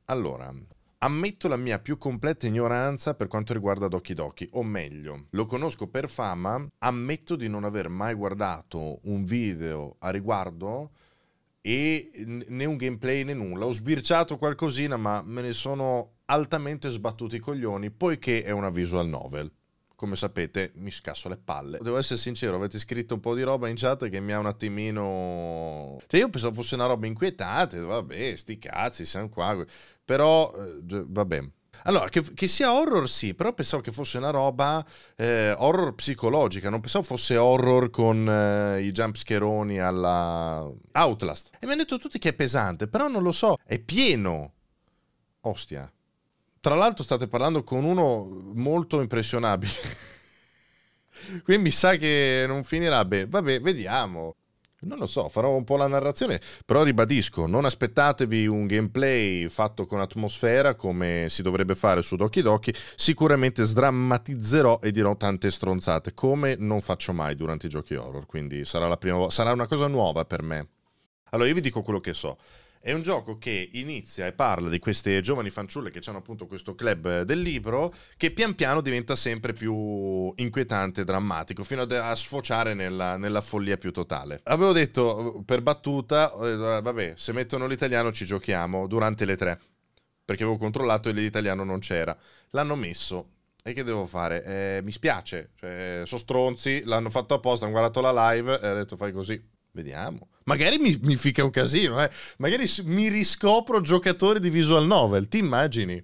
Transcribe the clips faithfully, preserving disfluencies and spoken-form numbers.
Allora, ammetto la mia più completa ignoranza per quanto riguarda Doki Doki, o meglio, lo conosco per fama, ammetto di non aver mai guardato un video a riguardo e né un gameplay né nulla. Ho sbirciato qualcosina, ma me ne sono altamente sbattuti i coglioni, poiché è una visual novel. Come sapete, mi scasso le palle. Devo essere sincero, avete scritto un po' di roba in chat che mi ha un attimino... Cioè, io pensavo fosse una roba inquietante, vabbè, sti cazzi, siamo qua. Però, eh, vabbè. Allora, che, che sia horror sì, però pensavo che fosse una roba eh, horror psicologica, non pensavo fosse horror con eh, i jumpscheroni alla Outlast. E mi hanno detto tutti che è pesante, però non lo so, è pieno. Ostia. Tra l'altro state parlando con uno molto impressionabile. Quindi mi sa che non finirà bene. Vabbè, vediamo. Non lo so, farò un po' la narrazione. Però ribadisco, non aspettatevi un gameplay fatto con atmosfera come si dovrebbe fare su Doki Doki. Sicuramente sdrammatizzerò e dirò tante stronzate, come non faccio mai durante i giochi horror. Quindi sarà la prima volta, sarà una cosa nuova per me. Allora io vi dico quello che so. È un gioco che inizia e parla di queste giovani fanciulle che hanno appunto questo club del libro, che pian piano diventa sempre più inquietante e drammatico, fino a sfociare nella, nella follia più totale. Avevo detto per battuta, vabbè, se mettono l'italiano ci giochiamo durante le tre, perché avevo controllato e l'italiano non c'era. L'hanno messo. E che devo fare? Eh, mi spiace, cioè, sono stronzi, l'hanno fatto apposta, hanno guardato la live e ha detto fai così. Vediamo. Magari mi, mi fica un casino, eh. Magari mi riscopro giocatore di visual novel, ti immagini?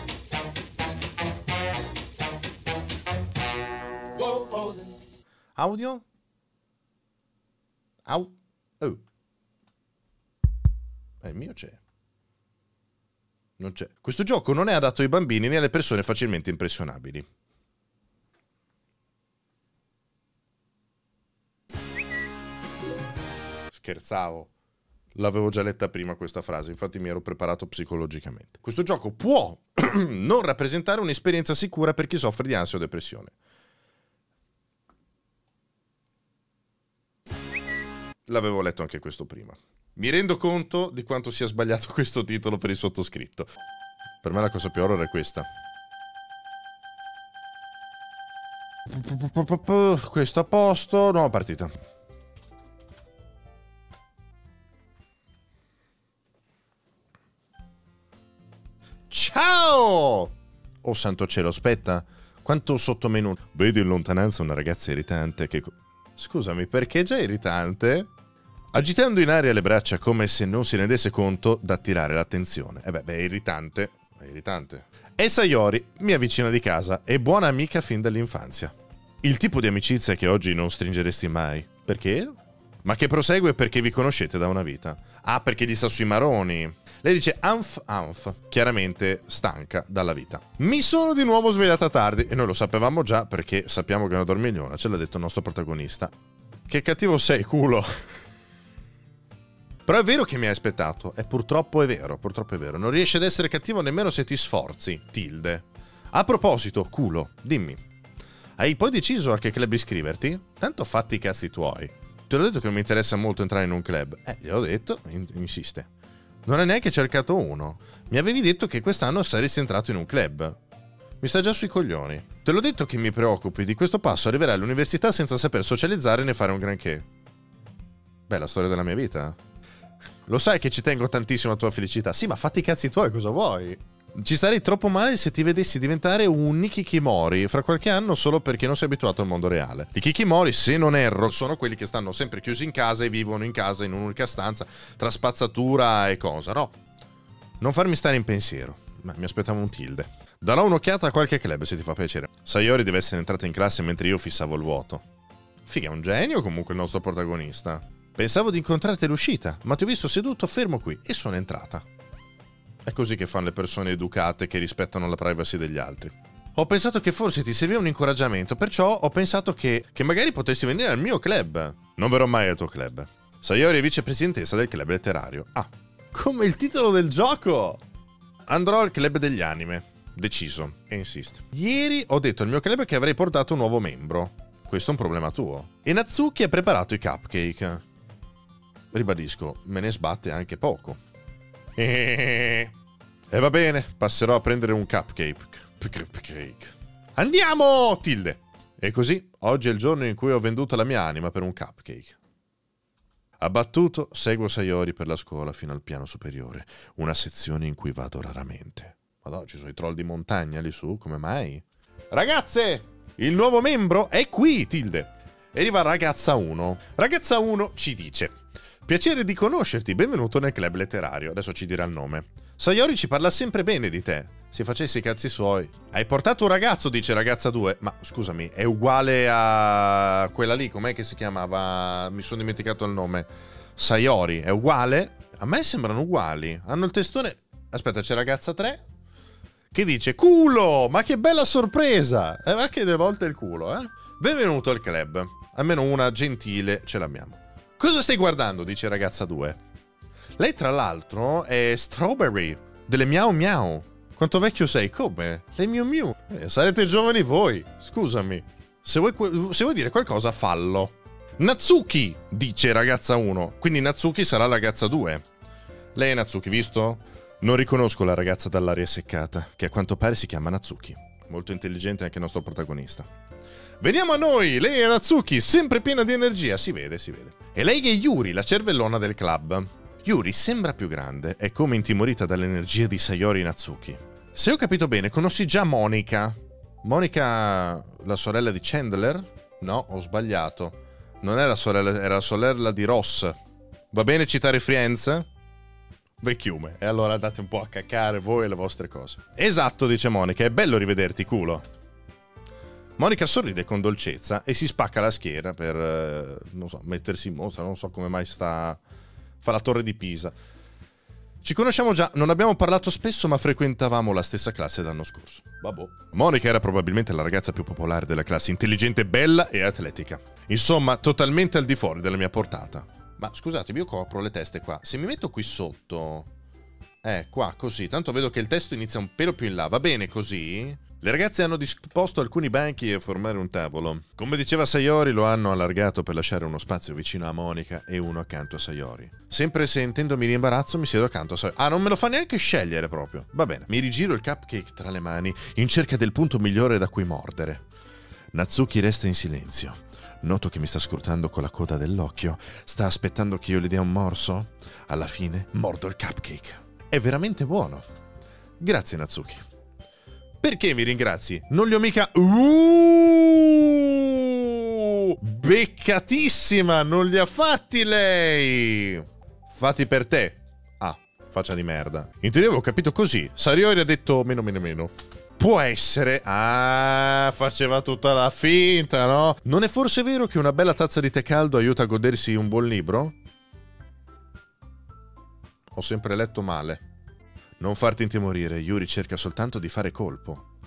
Audio? Au? Oh. Eh, il mio c'è. Non c'è. Questo gioco non è adatto ai bambini né alle persone facilmente impressionabili. Scherzavo. L'avevo già letta prima questa frase, infatti mi ero preparato psicologicamente. Questo gioco può non rappresentare un'esperienza sicura per chi soffre di ansia o depressione. L'avevo letto anche questo prima. Mi rendo conto di quanto sia sbagliato questo titolo per il sottoscritto. Per me la cosa più horror è questa. Questo a posto, nuova partita. Ciao! Oh santo cielo, aspetta. Quanto sottomenù. Vedo in lontananza una ragazza irritante che... Scusami, perché è già irritante? Agitando in aria le braccia come se non si rendesse conto d'attirare l'attenzione. Eh beh, beh, è irritante. È irritante. È Sayori, mia vicina di casa e buona amica fin dall'infanzia. Il tipo di amicizia che oggi non stringeresti mai. Perché? Ma che prosegue perché vi conoscete da una vita. Ah, perché gli sta sui maroni. Lei dice anf anf, chiaramente stanca dalla vita. Mi sono di nuovo svegliata tardi e noi lo sapevamo già perché sappiamo che è una dormigliona, ce l'ha detto il nostro protagonista. Che cattivo sei, culo. Però è vero che mi hai aspettato, e purtroppo è vero, purtroppo è vero. Non riesci ad essere cattivo nemmeno se ti sforzi, tilde. A proposito, culo, dimmi. Hai poi deciso a che club iscriverti? Tanto fatti i cazzi tuoi. Ti ho detto che mi interessa molto entrare in un club. Eh, gliel'ho detto, in insiste. Non hai neanche cercato uno. Mi avevi detto che quest'anno saresti entrato in un club. Mi sta già sui coglioni. Te l'ho detto che mi preoccupi, di questo passo arriverai all'università senza saper socializzare né fare un granché. Beh, la storia della mia vita. Lo sai che ci tengo tantissimo alla tua felicità. Sì, ma fatti i cazzi tuoi, cosa vuoi? Ci starei troppo male se ti vedessi diventare un Nikikimori fra qualche anno solo perché non sei abituato al mondo reale. I Kikimori, se non erro, sono quelli che stanno sempre chiusi in casa e vivono in casa in un'unica stanza tra spazzatura e cosa, no? Non farmi stare in pensiero. Ma mi aspettavo un tilde. Darò un'occhiata a qualche club se ti fa piacere. Sayori deve essere entrata in classe mentre io fissavo il vuoto. Figa, è un genio comunque il nostro protagonista. Pensavo di incontrarti all'uscita, ma ti ho visto seduto fermo qui e sono entrata. È così che fanno le persone educate che rispettano la privacy degli altri. Ho pensato che forse ti serviva un incoraggiamento, perciò ho pensato che, che magari potessi venire al mio club. Non verrò mai al tuo club. Sayori è vicepresidentessa del club letterario. Ah, come il titolo del gioco! Andrò al club degli anime. Deciso. E insiste. Ieri ho detto al mio club che avrei portato un nuovo membro. Questo è un problema tuo. E Natsuki ha preparato i cupcake. Ribadisco, me ne sbatte anche poco. E va bene, passerò a prendere un cupcake. Cupcake. Andiamo, Tilde! E così, oggi è il giorno in cui ho venduto la mia anima per un cupcake. Abbattuto, seguo Sayori per la scuola fino al piano superiore, una sezione in cui vado raramente. Ma no, ci sono i troll di montagna lì su, come mai? Ragazze, il nuovo membro è qui, Tilde. E arriva ragazza uno. Ragazza uno ci dice: piacere di conoscerti, benvenuto nel club letterario. Adesso ci dirà il nome. Sayori ci parla sempre bene di te. Se facessi i cazzi suoi. Hai portato un ragazzo, dice ragazza due. Ma scusami, è uguale a quella lì, com'è che si chiamava? Mi sono dimenticato il nome. Sayori, è uguale? A me sembrano uguali. Hanno il testone. Aspetta, c'è ragazza tre che dice: culo, ma che bella sorpresa. E eh, va che delle volte il culo, eh. Benvenuto al club. Almeno una gentile ce l'abbiamo. Cosa stai guardando? Dice ragazza due. Lei tra l'altro è Strawberry delle Miau Miau. Quanto vecchio sei? Come? Lei Miu Miu. Eh, sarete giovani voi. Scusami. Se vuoi, se vuoi dire qualcosa, fallo. Natsuki, dice ragazza uno. Quindi Natsuki sarà ragazza due. Lei è Natsuki, visto? Non riconosco la ragazza dall'aria seccata, che a quanto pare si chiama Natsuki. Molto intelligente anche il nostro protagonista. Veniamo a noi! Lei è Natsuki, sempre piena di energia. Si vede, si vede. E lei è Yuri, la cervellona del club. Yuri sembra più grande, è come intimorita dall'energia di Sayori Natsuki. Se ho capito bene, conosci già Monica. Monica, la sorella di Chandler? No, ho sbagliato. Non era sorella, era la sorella di Ross. Va bene citare Friends? Vecchiume. E allora andate un po' a caccare voi e le vostre cose. Esatto, dice Monica, è bello rivederti, culo. Monica sorride con dolcezza e si spacca la schiena per, eh, non so, mettersi in mostra, non so come mai sta... fa la torre di Pisa. Ci conosciamo già, non abbiamo parlato spesso ma frequentavamo la stessa classe l'anno scorso. Vabbè. Monica era probabilmente la ragazza più popolare della classe, intelligente, bella e atletica. Insomma, totalmente al di fuori della mia portata. Ma scusatemi, io copro le teste qua. Se mi metto qui sotto... Eh, qua, così. Tanto vedo che il testo inizia un pelo più in là. Va bene così? Le ragazze hanno disposto alcuni banchi e formare un tavolo. Come diceva Sayori, lo hanno allargato per lasciare uno spazio vicino a Monica e uno accanto a Sayori. Sempre sentendomi in imbarazzo mi siedo accanto a Sayori. Ah, non me lo fa neanche scegliere proprio. Va bene. Mi rigiro il cupcake tra le mani in cerca del punto migliore da cui mordere. Natsuki resta in silenzio. Noto che mi sta scrutando con la coda dell'occhio. Sta aspettando che io le dia un morso. Alla fine mordo il cupcake. È veramente buono. Grazie Natsuki. Perché mi ringrazi? Non li ho mica... Uh, beccatissima! Non li ha fatti lei! Fatti per te. Ah, faccia di merda. In teoria avevo capito così. Sayori ha detto meno meno meno. Può essere... Ah, faceva tutta la finta, no? Non è forse vero che una bella tazza di tè caldo aiuta a godersi un buon libro? Ho sempre letto male. Non farti intimorire, Yuri cerca soltanto di fare colpo.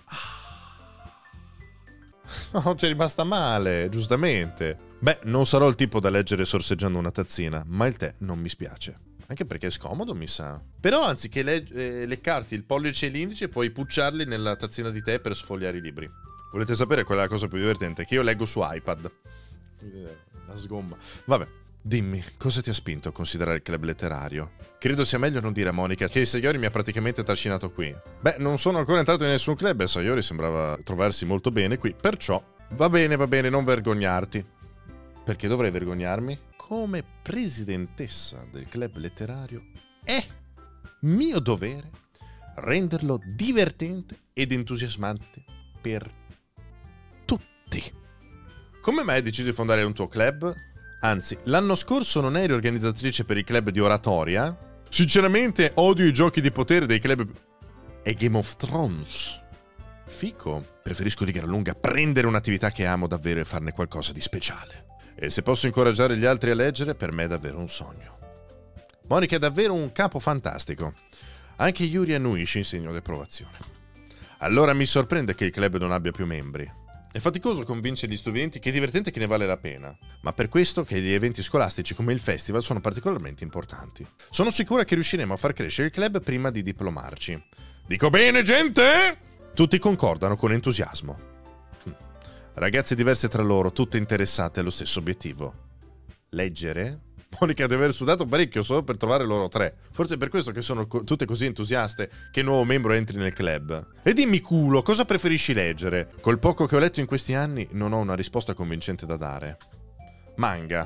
No, c'è rimasta male, giustamente. Beh, non sarò il tipo da leggere sorseggiando una tazzina, ma il tè non mi spiace. Anche perché è scomodo, mi sa. Però anziché le eh, leccarti il pollice e l'indice, puoi pucciarli nella tazzina di tè per sfogliare i libri. Volete sapere qual è la cosa più divertente? Che io leggo su iPad. La sgomma. Vabbè. Dimmi, cosa ti ha spinto a considerare il club letterario? Credo sia meglio non dire a Monica che Sayori mi ha praticamente trascinato qui. Beh, non sono ancora entrato in nessun club e Sayori sembrava trovarsi molto bene qui, perciò va bene, va bene, non vergognarti. Perché dovrei vergognarmi? Come presidentessa del club letterario è mio dovere renderlo divertente ed entusiasmante per tutti. Come mai hai deciso di fondare un tuo club? Anzi, l'anno scorso non eri organizzatrice per il club di oratoria? Sinceramente odio i giochi di potere dei club... E Game of Thrones. Fico. Preferisco di gran lunga prendere un'attività che amo davvero e farne qualcosa di speciale. E se posso incoraggiare gli altri a leggere, per me è davvero un sogno. Monica è davvero un capo fantastico. Anche Yuri annuisce in segno di approvazione. Allora mi sorprende che il club non abbia più membri. È faticoso convincere gli studenti che è divertente e che ne vale la pena, ma per questo che gli eventi scolastici come il festival sono particolarmente importanti. Sono sicura che riusciremo a far crescere il club prima di diplomarci. Dico bene, gente? Tutti concordano con entusiasmo. Ragazze diverse tra loro, tutte interessate allo stesso obiettivo. Leggere? Monica deve aver sudato parecchio solo per trovare loro tre. Forse è per questo che sono co- tutte così entusiaste che il nuovo membro entri nel club. E dimmi culo, cosa preferisci leggere? Col poco che ho letto in questi anni non ho una risposta convincente da dare. Manga.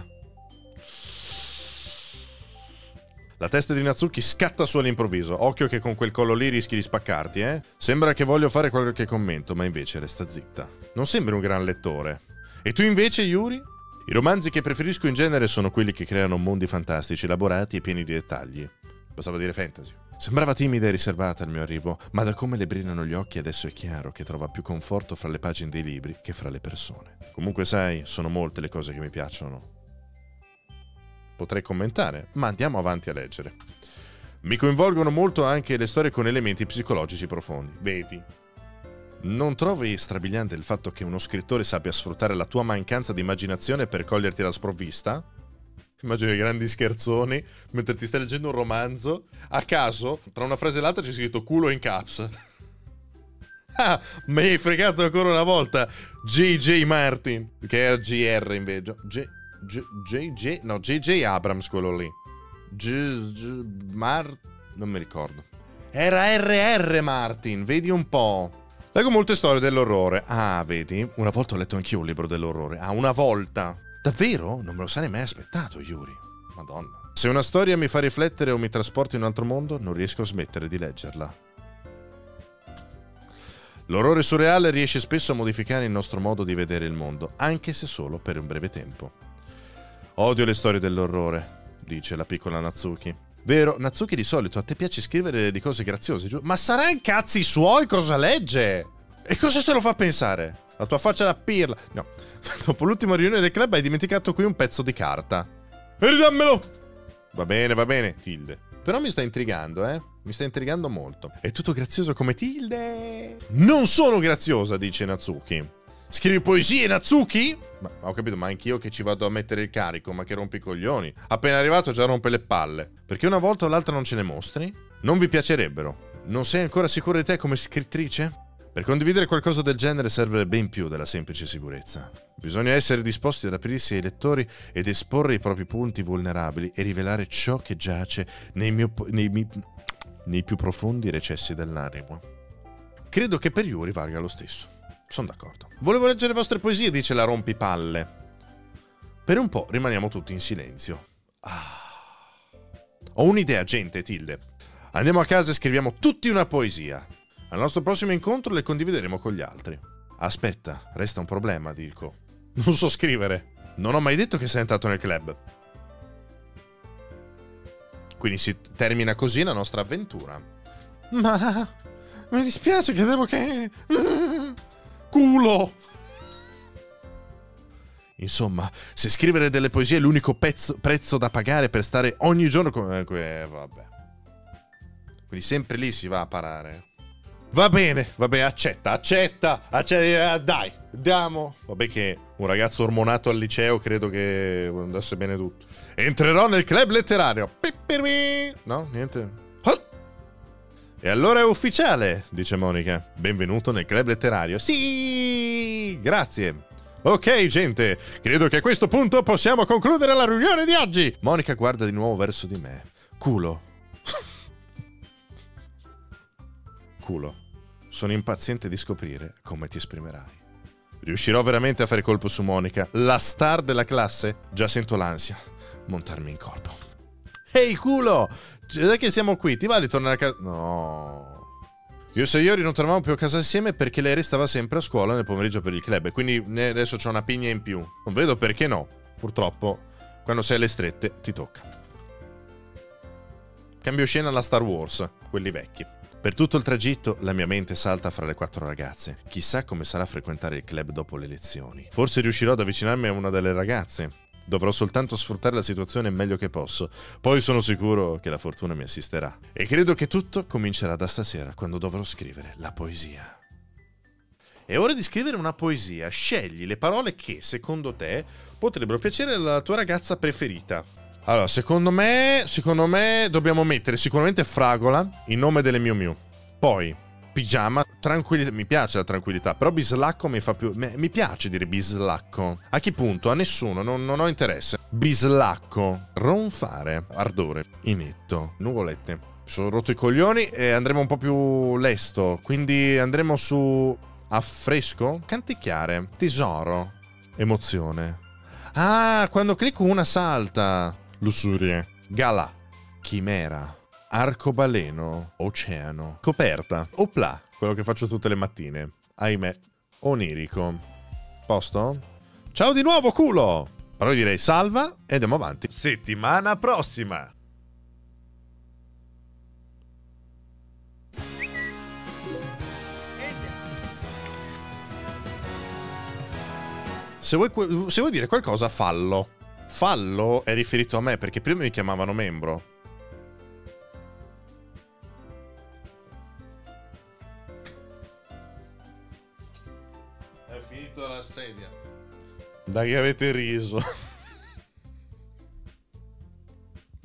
La testa di Natsuki scatta su all'improvviso. Occhio che con quel collo lì rischi di spaccarti, eh? Sembra che voglio fare qualche commento, ma invece resta zitta. Non sembri un gran lettore. E tu invece, Yuri? I romanzi che preferisco in genere sono quelli che creano mondi fantastici, elaborati e pieni di dettagli. Bastava dire fantasy. Sembrava timida e riservata al mio arrivo, ma da come le brillano gli occhi adesso è chiaro che trova più conforto fra le pagine dei libri che fra le persone. Comunque sai, sono molte le cose che mi piacciono. Potrei commentare, ma andiamo avanti a leggere. Mi coinvolgono molto anche le storie con elementi psicologici profondi. Vedi? Non trovi strabiliante il fatto che uno scrittore sappia sfruttare la tua mancanza di immaginazione per coglierti alla sprovvista? Immagino i grandi scherzoni mentre ti stai leggendo un romanzo. A caso, tra una frase e l'altra c'è scritto culo in caps. Ah, mi hai fregato ancora una volta, J J Martin. Che era G R invece. J J J no, J J Abrams quello lì. G, G Mar non mi ricordo. Era R R Martin, vedi un po'. Leggo molte storie dell'orrore. Ah, vedi? Una volta ho letto anch'io un libro dell'orrore. Ah, una volta. Davvero? Non me lo sarei mai aspettato, Yuri. Madonna. Se una storia mi fa riflettere o mi trasporta in un altro mondo, non riesco a smettere di leggerla. L'orrore surreale riesce spesso a modificare il nostro modo di vedere il mondo, anche se solo per un breve tempo. Odio le storie dell'orrore, dice la piccola Natsuki. Vero, Natsuki di solito a te piace scrivere di cose graziose, giù? Ma saranno cazzi suoi cosa legge? E cosa te lo fa pensare? La tua faccia da pirla. No, dopo l'ultima riunione del club hai dimenticato qui un pezzo di carta. E ridammelo! Va bene, va bene, Tilde. Però mi sta intrigando, eh? Mi sta intrigando molto. È tutto grazioso come Tilde. Non sono graziosa, dice Natsuki. Scrivi poesie, Natsuki? Ma ho capito, ma anch'io che ci vado a mettere il carico, ma che rompi i coglioni. Appena arrivato già rompe le palle. Perché una volta o l'altra non ce ne mostri? Non vi piacerebbero. Non sei ancora sicura di te come scrittrice? Per condividere qualcosa del genere serve ben più della semplice sicurezza. Bisogna essere disposti ad aprirsi ai lettori ed esporre i propri punti vulnerabili e rivelare ciò che giace nei, mio, nei, mi, nei più profondi recessi dell'animo. Credo che per Yuri valga lo stesso. Sono d'accordo. Volevo leggere le vostre poesie, dice la rompipalle. Per un po' rimaniamo tutti in silenzio. Ah. Ho un'idea, gente, Tilde. Andiamo a casa e scriviamo tutti una poesia. Al nostro prossimo incontro le condivideremo con gli altri. Aspetta, resta un problema, dico. Non so scrivere. Non ho mai detto che sei entrato nel club. Quindi si termina così la nostra avventura. Ma mi dispiace che devo che... Culo! Insomma, se scrivere delle poesie è l'unico pezzo, prezzo da pagare per stare ogni giorno con... Eh, vabbè. Quindi sempre lì si va a parare. Va bene, vabbè, accetta, accetta, accetta, dai, andiamo. Vabbè che un ragazzo ormonato al liceo credo che andasse bene tutto. Entrerò nel club letterario. No, niente. E allora è ufficiale, dice Monica. Benvenuto nel club letterario. Sì, grazie. Ok, gente, credo che a questo punto possiamo concludere la riunione di oggi. Monica guarda di nuovo verso di me. Culo. Culo. Sono impaziente di scoprire come ti esprimerai. Riuscirò veramente a fare colpo su Monica, la star della classe? Già sento l'ansia montarmi in corpo. Ehi, culo! Già che siamo qui, ti va di tornare a casa? No. Io e Sayori non tornavamo più a casa insieme perché lei restava sempre a scuola nel pomeriggio per il club. E quindi adesso c'ho una pigna in più. Non vedo perché no. Purtroppo, quando sei alle strette, ti tocca. Cambio scena alla Star Wars, quelli vecchi. Per tutto il tragitto la mia mente salta fra le quattro ragazze. Chissà come sarà frequentare il club dopo le lezioni. Forse riuscirò ad avvicinarmi a una delle ragazze. Dovrò soltanto sfruttare la situazione meglio che posso. Poi sono sicuro che la fortuna mi assisterà. E credo che tutto comincerà da stasera, quando dovrò scrivere la poesia. È ora di scrivere una poesia. Scegli le parole che, secondo te, potrebbero piacere alla tua ragazza preferita. Allora, secondo me, secondo me dobbiamo mettere sicuramente Fragola, in nome delle Miu Miu. Poi, pigiama, tranquillità, mi piace la tranquillità, però bislacco mi fa più... Mi piace dire bislacco. A che punto? A nessuno, non, non ho interesse. Bislacco, ronfare, ardore, inetto, nuvolette. Mi sono rotto i coglioni e andremo un po' più lesto, quindi andremo su affresco, canticchiare, tesoro, emozione. Ah, quando clicco una salta. Lussurie, gala, chimera, arcobaleno, oceano, coperta, opla, quello che faccio tutte le mattine. Ahimè, onirico. Posto? Ciao di nuovo, culo! Però io direi salva e andiamo avanti. Settimana prossima! Se vuoi, se vuoi dire qualcosa, fallo. Fallo è riferito a me, perché prima mi chiamavano membro. È finito la sedia. Dai che avete riso.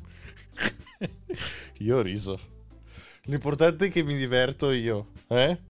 Io ho riso. L'importante è che mi diverto io, eh?